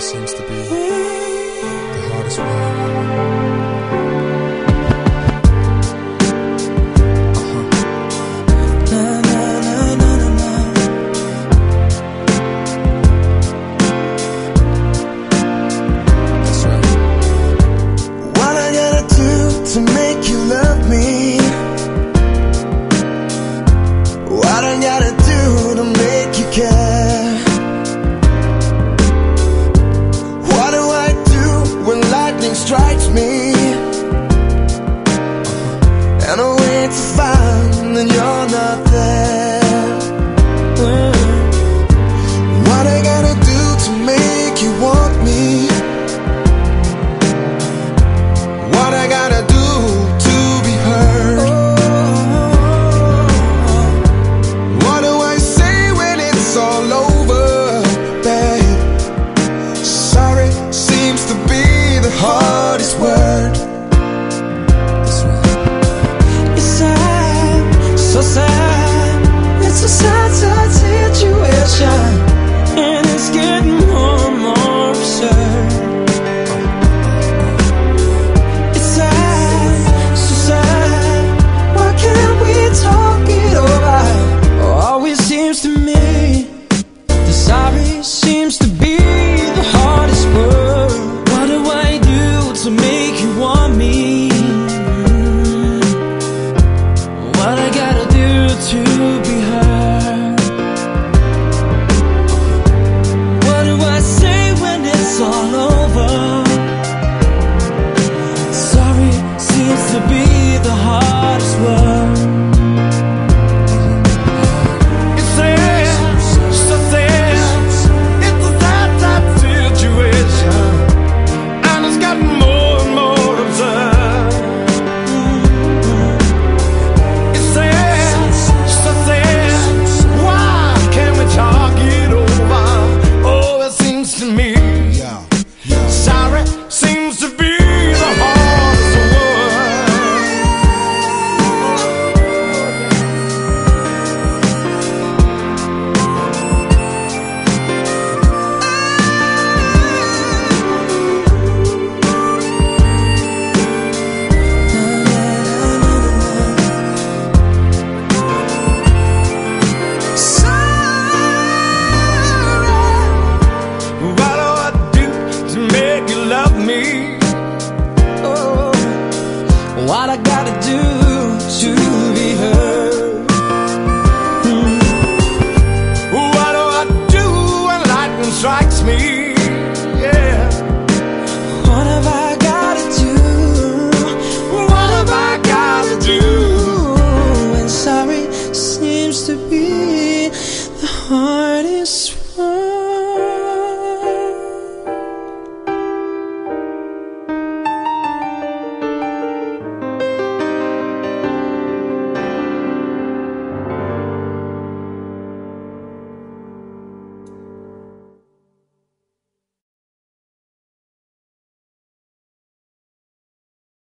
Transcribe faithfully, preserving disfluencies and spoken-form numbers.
seems to be the hardest word. To make you love me, what I gotta do to make you care? What do I do when lightning strikes me and I wait to find that you're not there? What I gotta do to make you want me? What I gotta do to be heard? What do I say when it's all over, babe? Sorry seems to be the hardest word. It's sad, so sad. It's a sad, sad situation, and it's getting more and more absurd. Seems to me the sorry seems to be the hardest word. What do I do to make you want me? What I gotta do to be heard? What do I say when it's all over? Sorry seems to be the hardest word. What I gotta do to be heard? Mm. What do I do when lightning strikes me? Yeah. What have I gotta do? What have I gotta do? And sorry seems to be the hardest one.